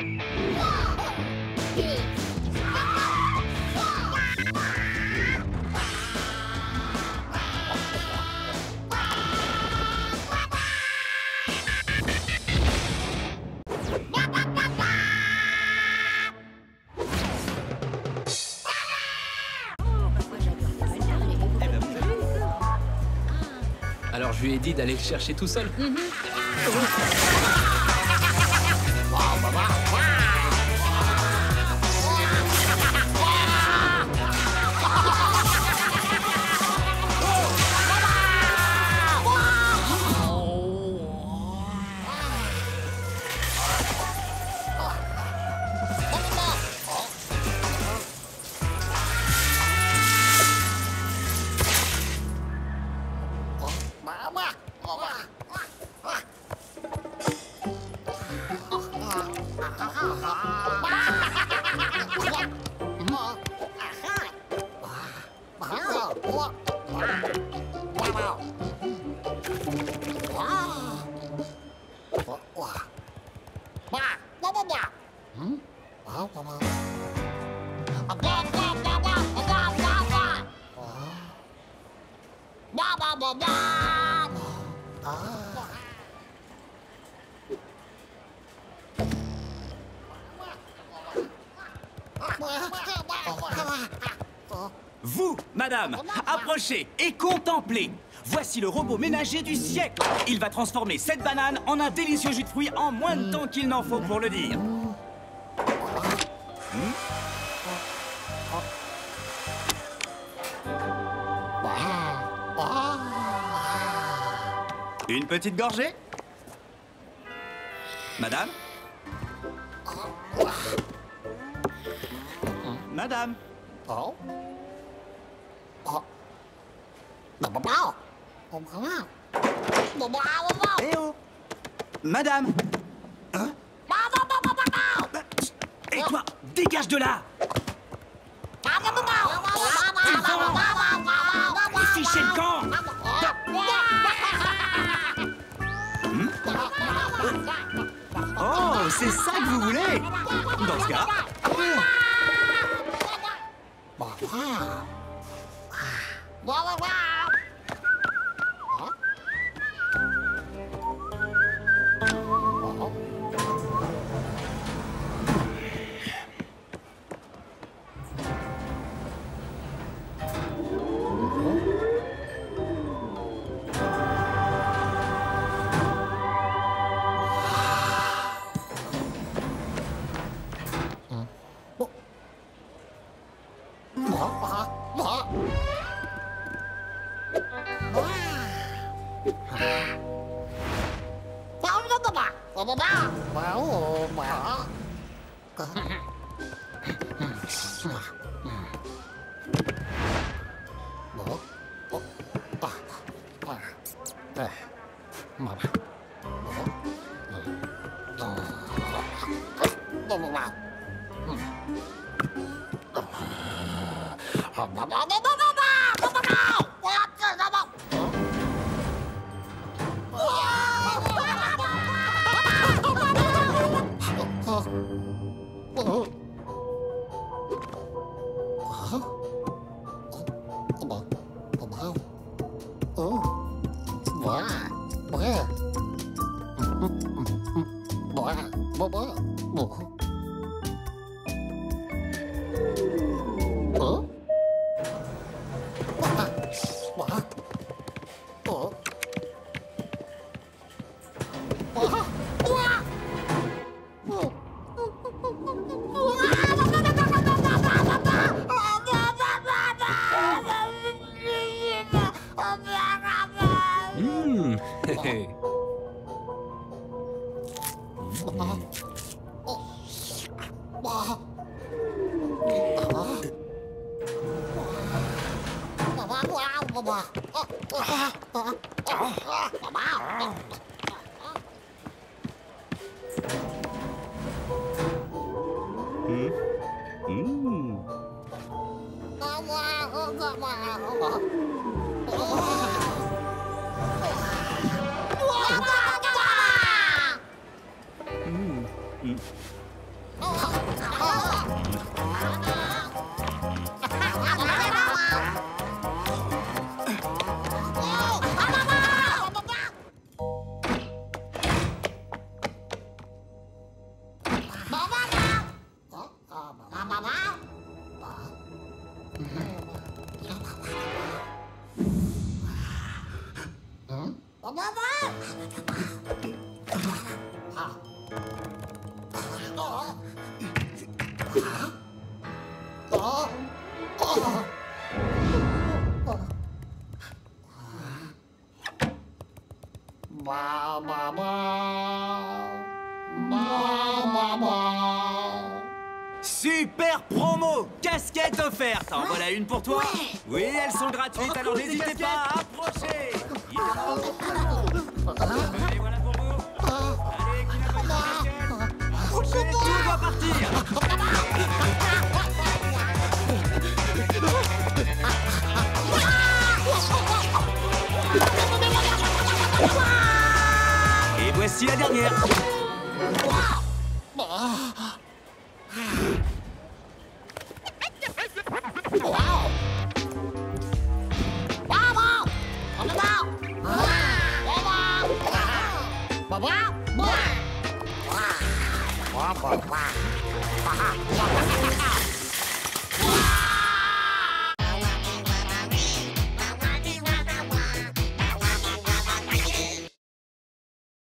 Alors je lui ai dit d'aller le chercher tout seul. Vous, madame, approchez et contemplez. Voici le robot ménager du siècle. Il va transformer cette banane en un délicieux jus de fruits en moins de temps qu'il n'en faut pour le dire. Une petite gorgée? Madame? Madame? Eh oh! Madame! Hein? Et toi, dégage de là! Fichez le camp! Oh, c'est ça que vous voulez? Dans ce cas... Super promo! Casquette offerte! En voilà une pour toi? Oui, elles sont gratuites, alors n'hésitez pas à approcher! Et voilà pour vous! Allez, qui n'a pas de casquette? Approchez, tout doit partir! Et voici la dernière! Wow.